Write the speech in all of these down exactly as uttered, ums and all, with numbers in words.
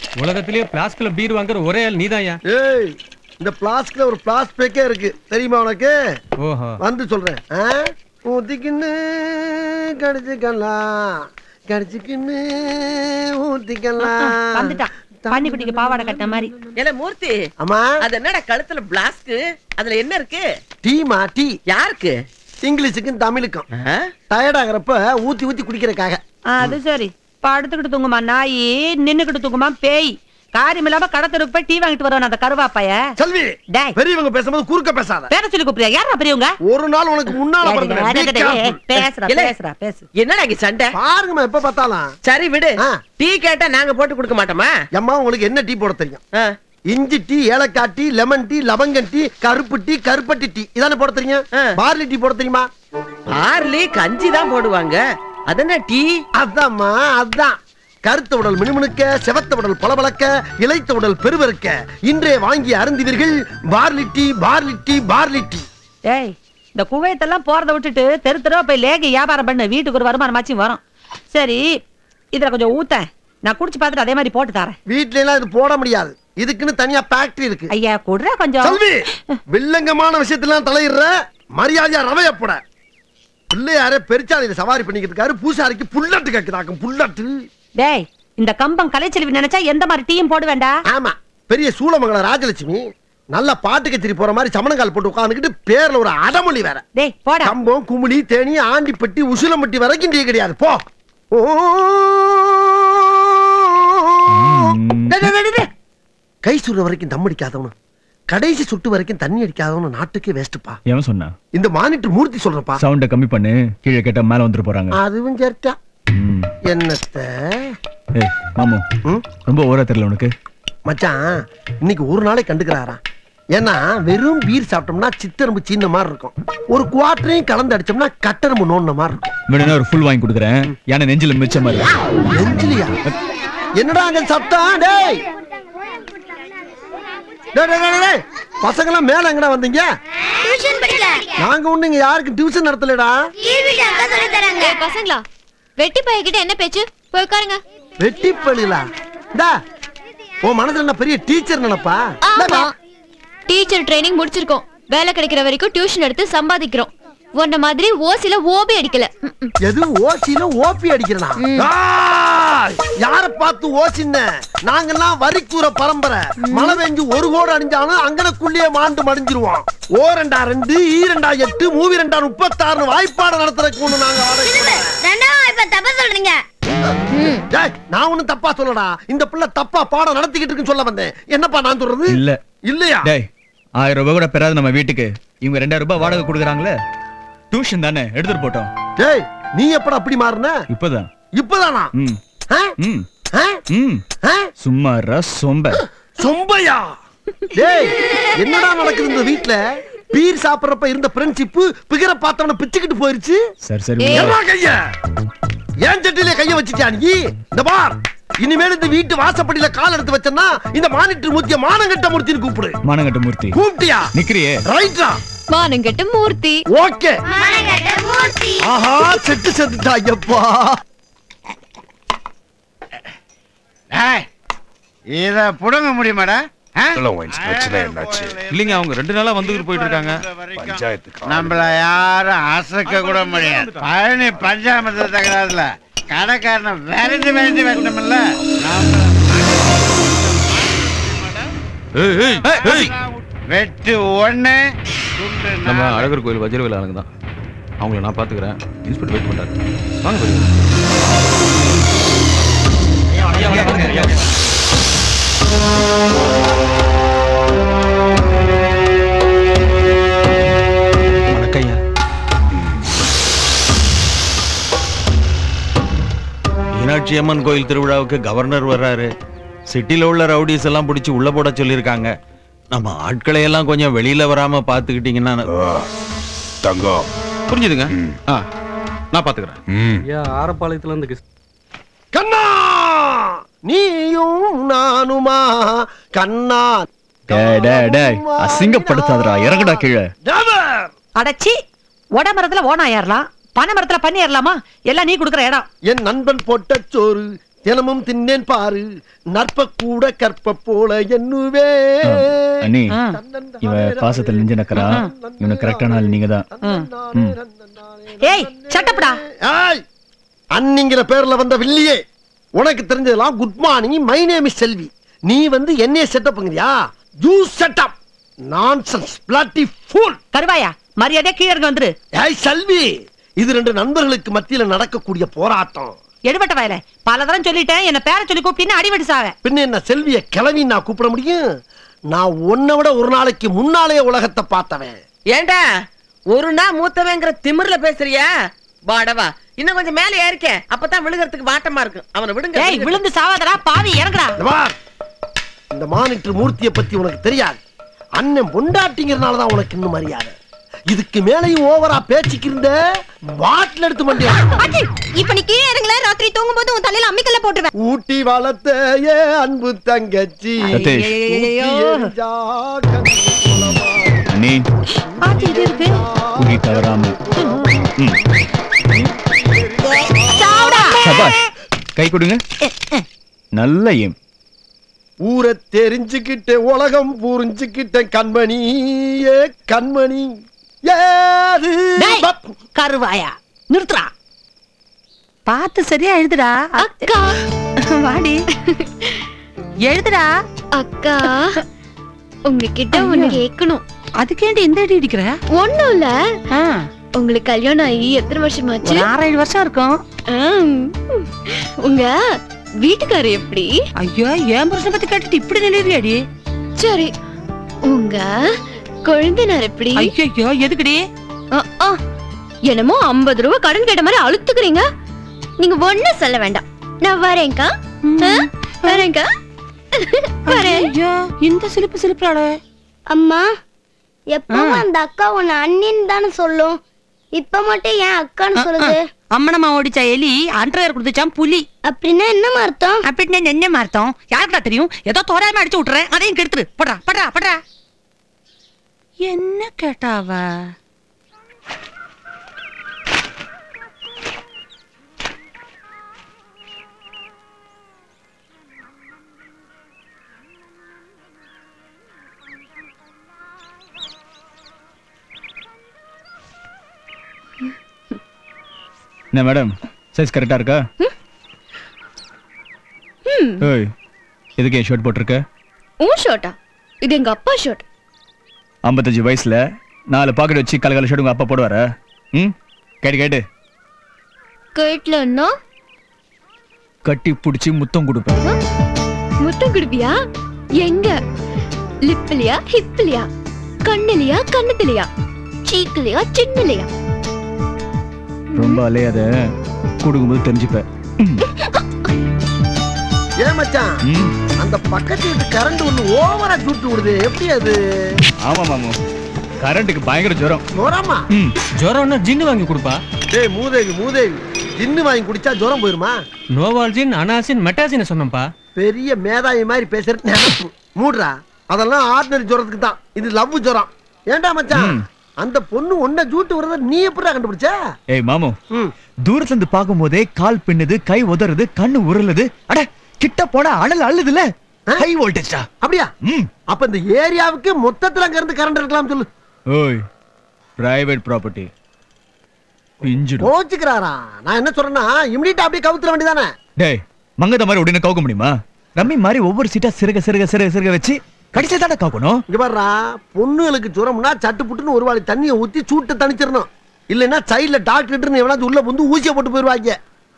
உலகத்திலேயே பிளாஸ்க்ல பீர் வாங்குற ஒரே ஆள் நீதாயா? ஏய், இந்த பிளாஸ்க்ல ஒரு பிளாஸ் பேக்கே இருக்கு தெரியுமா உனக்கு? ஓஹோ, வந்து சொல்றேன். ஊத்திக்கின்னு கடிச்சுக்கலாம், கடிச்சுக்கின்னு ஊத்திக்கலாம். வந்துட்டான் பாண்டி குட்டிக்கு பாவாடை கட்டின மாதிரி. ஏல மூர்த்தி, அம்மா அது என்னடா கழுத்துல பிளாஸ்க்? அதுல என்ன இருக்கு? டீமா டீ. யாருக்கு? இங்கிலீஷுக்கும் தமிழுக்கும். டயர்ட் ஆகிறப்ப ஊத்தி ஊத்தி குடிக்கிறக்காக. அது சரி. படுத்துக்கிட்டு தூங்குமா நாயி, நின்னுக்கிட்டு தூங்குமா பேய். காரியம் இல்லாம கடத்தருக்கு போய் டீ வாங்கிட்டு வருவான் அந்த கருவாப்பைய. செல்வி, பெரியவங்க பேசும்போது குறுக்க பேசாத. பேர சொல்லி கூப்பிடுறியா? யாரா பெரியவங்க? ஒரு நாள் உனக்கு முன்னால பேசுறா பேசுறா பேசு. என்னடா இங்க சண்டை? பாருங்கம்மா எப்ப பார்த்தாலும். சரி விடு, டீ கேட்டா நாங்க போட்டு கொடுக்க மாட்டோமா? அம்மா உங்களுக்கு என்ன டீ போட தெரியும்? இஞ்சி டீ, ஏலக்காய் டீ, லெமன் டீ, லவங்கம் டீ, கருப்பு டீ, கருப்பட்டி டீ, இதானே போட தெரியும்? பார்லி டீ போட தெரியுமா? பார்லி கஞ்சி தான் போடுவாங்க. அதென்ன டீ? அதாம்மா அதான். கருத்த உடல் மினுமினுக்க, செவத்த உடல் பளபளக்க, இளைத்த உடல் பெருவருக்க இன்றே வாங்கி அருந்துவீர்கள் barley tea, barley tea, barley tea. ஏய், இந்த குவைத்தெல்லாம் போறதை விட்டுட்டு தெரு தெருவா போய் லேக வியாபாரம் பண்ணு. வீட்டுக்கு ஒரு வருமானமாச்சும் வரும். சரி, இதுல கொஞ்சம் ஊத்த, நான் குடிச்சு பார்த்துட்டு அதே மாதிரி போட்டு தரேன். வீட்ல எல்லாம் இது போட முடியாது, இதுக்குன்னு தனியா ஃபேக்டரி இருக்கு. ஐயா குடுற கொஞ்சம். செல்வி, வில்லங்கமான விஷயத்துல தலையிடுற, மரியாதையா ரவையப்பட. பிள்ளையாரே பெருச்சாலையில சவாரி பண்ணிக்கிட்டு இருக்காரு, பூசாரிக்கு புல்லட்டு கேக்குதாக்கும் புல்லட்டு. டேய், இந்த கம்பம் கலைச்செல்வி நினைச்சா எந்த மாதிரி டீயும் போட வேண்டாம். ஆமா, பெரிய சூளமங்கல ராஜலட்சுமி நல்ல பாட்டு கச்சேரி போற மாதிரி சமணங்கால் போட்டு உட்கார்ந்துக்கிட்டு பேர்ல ஒரு அடமொழி வேற. டேய் போடா. கம்பம், குமுளி, தேனி, ஆண்டிப்பட்டி, உசிலம்பட்டி வரைக்கும் டீ கிடையாது போ. கை சுடுற வரைக்கும் தம் அடிக்காதவனு, கடைசி சுட்டு வரைக்கும் தண்ணி அடிக்காதவனு நாட்டுக்கே வேஸ்ட்பா. ஏன் சொன்னா? இந்த மானிட்டர் மூர்த்தி சொல்றப்பா. சவுண்ட கம்மி பண்ணு, கீழே கேட்டா மேல வந்துட்டு போறாங்க. அதுவும் சேர்த்தா என்னத்த? ஏய் மாமு, ரொம்ப ஓரா தெரியல உனக்கு. மச்சான் இன்னைக்கு ஒரு நாளை கண்டுக்கிறாரா? ஏன்னா வெறும் பீர் சாப்பிட்டோம்னா சித்தரம்பு சீன மாதிரி இருக்கும், ஒரு குவார்டரையும் கலந்து அடிச்சோம்னா கட்டரம்பு நோண்ட மாதிரி இருக்கும். வேணும்னா ஒரு ஃபுல் வாங்கி கொடுக்குறேன். ஏன்னா நெஞ்சில மிச்ச மாதிரி. நெஞ்சிலியா? என்னடா அங்க சத்தம்? டேய் பசங்க மேல எங்கடா வந்தீங்க? நாங்க ஒண்ணு இங்க யாருக்கு டியூஷன் நடத்தலடா. பசங்களா, வெட்டி பையகிட்ட என்ன பேச்சு? போய் உட்காருங்க. வெட்டி பள்ளிலா? டா, உன் மனசுல என்ன பெரிய டீச்சர் நினைப்பா? டீச்சர் ட்ரைனிங் முடிச்சிருக்கோம், வேலை கிடைக்கிற வரைக்கும் டியூஷன் எடுத்து சம்பாதிக்கிறோம். உன்ன மாதிரி ஓசில ஓபி அடிக்கல. எது ஓசில ஓபி அடிக்கிறனா? யார பார்த்து ஓசின்ன? நாங்கெல்லாம் வரிக்கூற பரம்பரை. மழை பெஞ்சு ஒரு கோடு அடிஞ்சாலும் அங்கனக்குள்ளேயே மாண்டு மடிஞ்சிருவோம். ஓ ரெண்டா ரெண்டு, ஈ ரெண்டா எட்டு, மூவி ரெண்டா முப்பத்தாறு வாய்ப்பாடு நடத்துறதுக்கு ஒண்ணு நாங்க தப்பா சொல்றீங்க. நான் ஒண்ணும் தப்பா சொல்லடா, இந்த பிள்ளை தப்பா பாடம் நடத்திக்கிட்டு இருக்குன்னு சொல்ல வந்தேன். என்னப்பா நான் சொல்றது? இல்ல இல்லையா? டேய், ஆயிரம் ரூபாய் கூட பெறாது நம்ம வீட்டுக்கு. இவங்க ரெண்டாயிரம் ரூபாய் வாடகை கொடுக்குறாங்களே, டியூஷன் தானே எடுத்துட்டு போட்டோம். டேய், நீ எப்படா அப்படி மாறுன? இப்பதான். இப்பதானா? ம் ம் ம் சும்மா சொம்ப சொம்பையா? டேய், என்னடா நடக்குது இந்த வீட்ல? பீர் சாப்பிடுறப்ப இருந்த ஃப்ரெண்ட்ஷிப் பிகர பார்த்தவன பிச்சுக்கிட்டு போயிருச்சு. சரி சரி, ஏறா கைய. ஏன் சட்டில கைய வச்சிட்டியா நீ? இந்த பார், இனிமேல் இந்த வீட்டு வாசப்படியில கால் எடுத்து வச்சனா இந்த மானிட்டர் மூர்த்திய மானங்கட்ட மூர்த்தின்னு கூப்பிடு. மானங்கட்ட மூர்த்தி கூப்பிட்டியா? நிக்கிறியே. ரைட்டா, மானங்கட்ட மூர்த்தி. ஓகே, மானங்கட்ட மூர்த்தி. ஆஹா, செட்டு செத்துட்டா ஐயப்பா. ஏய், இத புடுங்க முடியுமாடா? இல்லைங்க, அவங்க ரெண்டு நாளா வந்துட்டு போயிட்டு இருக்காங்க. நம்மள யாரும் அசைக்க கூட முடியாது. பழனி பஞ்சாமத்தை தகராதுல கடைக்காரனை விரட்டி விரட்டி வெட்டமில்ல. வெட்டு ஒண்ணு. நம்ம அழகர் கோயில் வஜ்ரவேல் ஆளுங்க தான். அவங்கள நான் பாத்துக்கிறேன். இன்ஸ்பெக்டர் வெயிட் பண்றாரு. வாங்க போய். வணக்கம்யா. மீனாட்சி அம்மன் கோயில் திருவிழாவுக்கு கவர்னர் வர்றாரு. சிட்டில உள்ள ரவுடிஸ் எல்லாம் பிடிச்சி உள்ள போட சொல்லியிருக்காங்க. நம்ம ஆட்களை எல்லாம் கொஞ்சம் வெளியில வராம பாத்துக்கிட்டீங்கன்னா தங்கம். புரிஞ்சுதுங்க. நான் பாத்துக்கிறேன். ஆரப்பாளையத்துல இருந்து கண்ணா, நீயும் நானுமா கண்ணா. அசிங்கப்படுத்தாதடா, இறங்குடா கீழே. அடச்சி, ஒட மரத்துல ஓனா ஏறலாம், பனை மரத்துல பண்ணி ஏறலாமா? எல்லாம் நீ குடுக்குற இடம். என் நண்பன் போட்ட சோறு தினமும் தின்னேன் பாரு நற்ப கூட கற்ப போல என்னுவே. அண்ணி இவ பாசத்துல நெஞ்ச நக்கறா. இவன கரெக்டான ஆள் நீங்க தான். ஏய் சட்டப்படா. ஏய் அன்னிங்கிற பேர்ல வந்த வில்லியே, உனக்கு தெரிஞ்சதெல்லாம் good morning my name is Selvi. நீ வந்து என்னைய செட்டப்ங்கறியா? You setup nonsense bloody fool. கருவாயா மரியாதை கீழ இறங்க வந்துரு. ஏய் செல்வி, இது ரெண்டு நண்பர்களுக்கு மத்தியில நடக்கக்கூடிய போராட்டம். எடுபட்ட வயல பல தரம் சொல்லிட்டேன், என்ன பேரை சொல்லி கூப்பிட்டீங்கன்னா அடிவடி சாவே. பின்ன என்ன செல்விய கிளவி நான் கூப்பிட முடியும்? நான் உன்னை விட ஒரு நாளைக்கு முன்னாலே உலகத்தை பார்த்தவன். ஏண்டா ஒரு நாள் மூத்தவங்கிற திமிர்ல பேசுறியா? வாடவா இன்னும் கொஞ்சம் மேல ஏறிக்க, அப்பதான் விழுகிறதுக்கு வாட்டமா இருக்கு. அவனை விடுங்க. ஏய் விழுந்து சாவாதடா பாவி, இறங்குடா. இந்த மானிட்டர் மூர்த்தியை பத்தி உனக்கு தெரியாது. அண்ணன் பொண்டாட்டிங்கிறதுனாலதான் உனக்கு இன்னும் மரியாதை. இதுக்கு மேலையும் ஓவரா பேச்சுக்கு இருந்த பாட்டில் எடுத்து மண்டியா. இப்ப நீ கீழே இறங்கல, ராத்திரி தூங்கும் போது உன் தலையில அம்மிக்கல்ல போட்டுருவேன். ஊட்டி வளர்த்த ஏ அன்பு தங்கச்சி. அண்ணி ஆச்சி இது இருக்கு. குடி தவறாம. சபாஷ், கை கொடுங்க. நல்ல ஏம். ஊரை தெரிஞ்சுக்கிட்ட உலகம் புரிஞ்சுக்கிட்ட கண்மணி ஏ கண்மணி. ஏது கருவாயா நிறுத்துறா. பார்த்து சரியா எழுதுடா. அக்கா வாடி எழுதுடா. அக்கா உங்ககிட்ட ஒண்ணு கேட்கணும். அதுக்கேண்டி இந்த அடி அடிக்கிற? ஒண்ணும் இல்ல, உங்களுக்கு கல்யாணம் ஆகி எத்தனை வருஷம் ஆச்சு? ஆறு ஏழு வருஷம் இருக்கும். உங்க வீட்டுக்காரர் எப்படி? ஐயோ ஏன் புருஷனை பத்தி கேட்டுட்டு இப்படி நினைறியாடி? சரி, உங்க குழந்தைனார் எப்படி? ஐயோ எதுக்குடி? என்னமோ ஐம்பது ரூபாய் கடன் கேட்ட மாதிரி அழுத்துக்கிறீங்க. நீங்க ஒண்ணு சொல்ல வேண்டாம், நான் வரேன்க்கா. வரேன்க்கா வரேன். ஐயோ இந்த சிலிப்பு சிலிப்புறாள. அம்மா எப்பவும் அந்த அக்கா உன்னை அண்ணின்னு தானே சொல்லும், இப்ப மட்டும் ஏன் அக்கான்னு சொல்லுது? அம்மனம்மா ஓடிச்சா எலி, அண்டர்வேர் கொடுத்துச்சான் புலி. அப்படின்னா என்ன அர்த்தம்? அப்படின்னா என்ன அர்த்தம் யாருக்கா தெரியும்? ஏதோ தோராயமா அடிச்சு விட்டுறேன், அதையும் கெடுத்துரு. படுறா படுறா படுறா. என்ன கேட்டாவ? என்ன மேடம், சைஸ் கரெக்டா இருக்கா? ஏய் எதுக்கு ஷர்ட் போட்டிருக்க? உன் ஷர்ட்டா? இது எங்க அப்பா ஷர்ட். ஐம்பத்தஞ்சு வயசுல நாலு பாக்கெட் வச்சு கலகல ஷர்ட் உங்க அப்பா போடுவாரா? ம் கேட்டு கேட்டு கேட்லன்னா கட்டி பிடிச்சி முத்தம் கொடுப்பேன். முத்தம் கொடுப்பியா? எங்க? லிப்லையா, ஹிப்லையா, கண்ணுலையா, கண்ணத்துலையா, சீக்குலையா, சின்னலையா? ரொம்ப அலையாத, கொடுக்கும்போது தெரிஞ்சுப்ப. ஏன் மச்சான் அந்த பக்கத்து வீட்டு கரண்ட் ஒண்ணு ஓவரா சுட்டு விடுது, எப்படி அது? ஆமா மாமு, கரண்ட்டுக்கு பயங்கர ஜுரம். ஜுரமா? ஜுரம்னா ஜின்னு வாங்கி கொடுப்பா. டேய் மூதேவி மூதேவி, ஜின்னு வாங்கி குடிச்சா ஜுரம் போயிருமா? நோவால்ஜின், அனாசின், மெட்டாசின் சொன்னப்பா. பெரிய மேதாவி மாதிரி பேசுறது நினைப்பு. மூடுறா, அதெல்லாம் ஆர்டினரி ஜுரத்துக்கு தான், இது லவ் ஜுரம். ஏண்டா மச்சான் அந்த பொண்ணு ஒன்ன ஜூட்டு வரத நீ எப்படிடா கண்டுபிடிச்ச? ஏய் மாமு, தூரத்துல இருந்து பாக்கும்போதே கால் பின்னுது, கை உதறுது, கண்ணு உருளுது. அட கிட்ட போனா அனல் அள்ளுதுல. ஹை வோல்டேஜ்டா. அப்படியா? அப்ப இந்த ஏரியாவுக்கு மொத்தத்துல அங்க இருந்து கரண்ட் இருக்கலாம் சொல்லு. ஓய் பிரைவேட் ப்ராப்பர்ட்டி பிஞ்சிடு. கோச்சுக்கறாரா? நான் என்ன சொல்றேன்னா இமிடியேட்டா அப்படியே கவுத்துற வேண்டியதானே. டேய் மங்கத மாதிரி உடனே கவுக்க முடியுமா? ரம்மி மாதிரி ஒவ்வொரு சீட்டா சிறுக சிறுக சிறுக சிறுக வச்சு கடிச்சே தானே கவுக்கணும். இங்க பாருடா, பொண்ணுகளுக்கு ஜுரம்னா சட்டு புட்டுன்னு ஒரு வாளி தண்ணியை ஊத்தி சூட்டை தணிச்சிடணும். இல்லைன்னா சைட்ல டாக்டர் எவனாச்சும் உள்ள வந்து ஊசியை போட்டு போயிருவாங்க.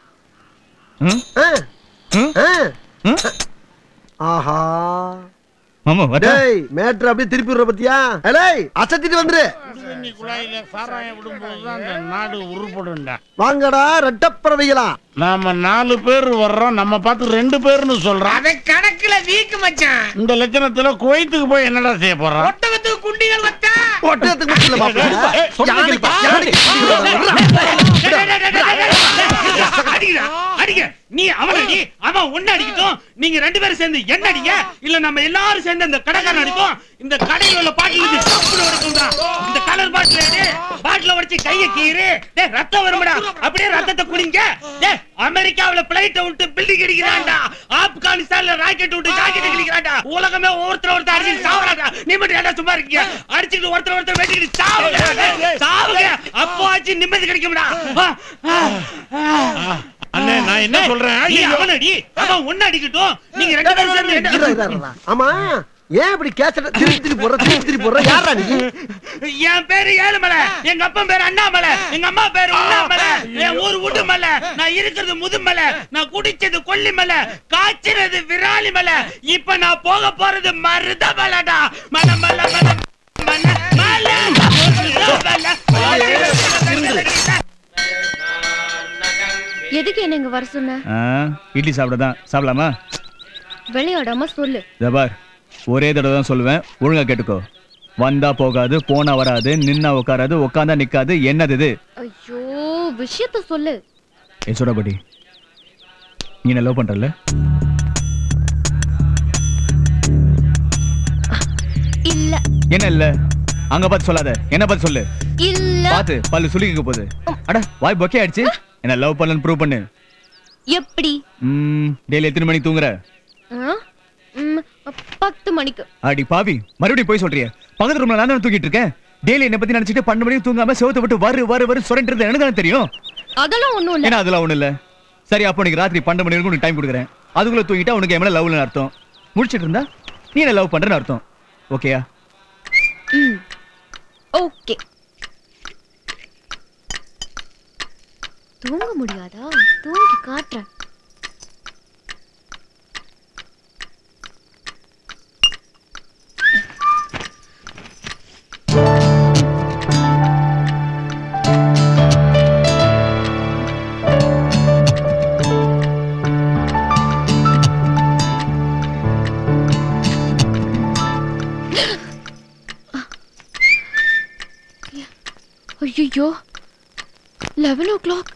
ஆஹா மாமா வாடா. டேய் மேட்டர் அப்படியே திருப்பி விடுற பத்தியா? ஏய் அசத்திட்டு வந்துரு. குழாயில சாராயம் விடும்போது தான் அந்த நாடு உருப்படும்டா. வாங்கடா ரெட்டப்பறவைகளா. நாம நாலு பேர் வர்றோம், நம்ம பார்த்து ரெண்டு பேர்னு சொல்றோம். அதை கணக்குல வீக்கு மச்சான். இந்த லட்சணத்துல குவைத்துக்கு போய் என்னடா செய்ய போறோம்? ஒட்டகத்துக்கு குண்டிகள் வச்சா ஒட்டகத்துக்கு மட்டும் இல்ல மாப்ள. சொல்லுங்க அடிங்க அடிங்க. நீ அவனை அடி, அவன் ஒண்ணு அடிக்கட்டும். நீங்க ரெண்டு பேரும் சேர்ந்து என்ன அடிங்க, இல்ல நம்ம எல்லாரும் சேர்ந்து அந்த கடைக்காரன் அடிப்போம். இந்த கடையில் உள்ள பாட்டிலுக்கு சாப்பிட உடைக்கும்டா. இந்த கலர் பாட்டில் எடு, பாட்டில உடைச்சு கையை கீறு. டேய் ரத்தம் வரும்டா, அப்படியே ரத்தத்தை குடிங்க. டேய் அமெரிக்காவுல பிளைட் விட்டு பில்டிங் அடிக்கிறான்டா, ஆப்கானிஸ்தான்ல ராக்கெட் விட்டு ராக்கெட் அடிக்கிறான்டா. உலகமே ஒருத்தர் ஒருத்தர் அடிச்சு சாவறான்டா. நீ மட்டும் ஏன்டா சும்மா இருக்கீங்க? அடிச்சிட்டு ஒருத்தர் ஒருத்தர் வெட்டிட்டு சாவுங்க சாவுங்க. அப்போ ஆச்சு நிம்மதி கிடைக்கும்டா. அண்ணே நான் என்ன சொல்றேன், அவன் அடி, அவன் ஒண்ணு அடிக்கட்டும். நீங்க ரெண்டு பேரும் சேர்ந்து. ஆமா ஏன் இப்படி கேசட்ட திருப்பி திருப்பி போற திருப்பி திருப்பி போற? யாரா நீ? என் பேரு ஏழுமலை, எங்க அப்பா பேரு அண்ணாமலை, எங்க அம்மா பேரு உண்ணாமலை, என் ஊர் உடுமலை, நான் இருக்கிறது முதுமலை, நான் குடிச்சது கொல்லிமலை, காய்ச்சறது விராலிமலை, இப்ப நான் போக போறது மருதமலைடா. மலமலை மலை மலை மலை எதுக்கு என்ன இங்க வர சொன்ன? இட்லி சாப்பிடதான். சாப்பிடலாமா? விளையாடாம சொல்லு. ஜபார், ஒரே தடவை தான் சொல்லுவேன், ஒழுங்கா கேட்டுக்கோ. வந்தா போகாது, போனா வராது, நின்னா உட்காராது, உட்காந்தா நிக்காது. என்னது இது? ஐயோ விஷயத்த சொல்லு. ஏ சோடாபடி, நீ என்ன லவ் பண்றல? இல்ல. என்ன இல்ல? அங்க பார்த்து சொல்லாத, என்ன பார்த்து சொல்லு. இல்ல. பாத்து பல்லு சுளிக்க போகுது. அட வாய் பொக்கே ஆயிடுச்சு. என்ன லவ் பண்ணலன்னு ப்ரூவ் பண்ணு. எப்படி? ம் டெய்லி எத்தனை மணிக்கு தூங்குற? பத்து மணிக்கு. அடி பாவி, மறுபடியும் போய் சொல்றிய. பக்கத்து ரூம்ல நான் தான் தூங்கிட்டு இருக்கேன். டெய்லி என்ன பத்தி நினைச்சிட்டு பன்னெண்டு மணிக்கு தூங்காம செவத்தை விட்டு வரு வரு வரு சுரண்டிருந்தது எனக்கு தானே தெரியும். அதெல்லாம் ஒண்ணும் இல்ல. ஏன்னா அதெல்லாம் ஒண்ணும் இல்ல. சரி, அப்போ நீங்க ராத்திரி பன்னெண்டு மணி வரைக்கும் உனக்கு டைம் கொடுக்குறேன். அதுக்குள்ள தூங்கிட்டா உனக்கு என் மேல லவ்னு அர்த்தம். முடிச்சிட்டு இருந்தா நீ என்ன லவ் பண்றேன்னு அர்த்தம். ஓகேயா? ம் ஓகே. தூங்க முடியாதா? தூங்கி காட்டுறேன். ஐயோ, லெவன் ஓ கிளாக்.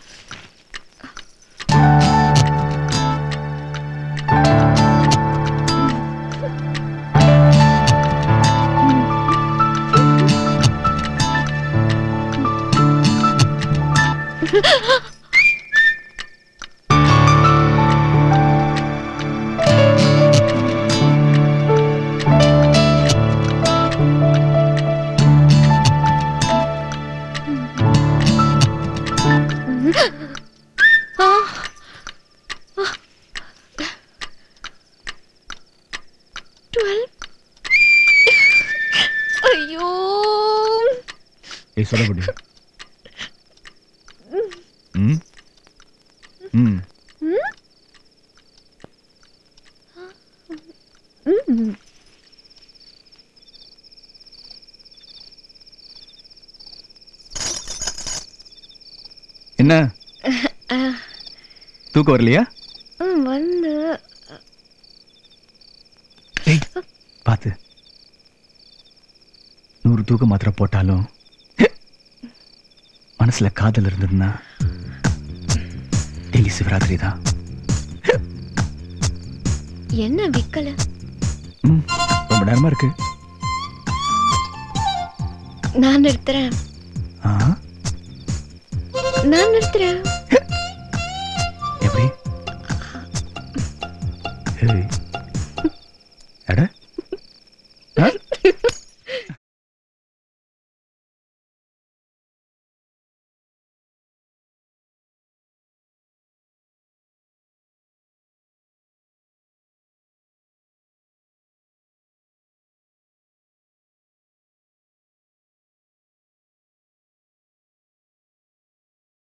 ஐயோ, ஏய் சொல்ல முடியும். ம் ம் ம் என்ன தூக்கம் வரலையா? வந்து ஏய் பாத்து, நூறு தூக்க மாத்திரை போட்டாலும் மனசுல காதல் இருந்ததுன்னா டெய்லி சிவராத்திரி தான். என்ன விக்கல? ரொம்ப நேரமா இருக்கு. நான் நிறுத்துறேன். நான் நிறுத்துறேன். எப்படி? ஏய்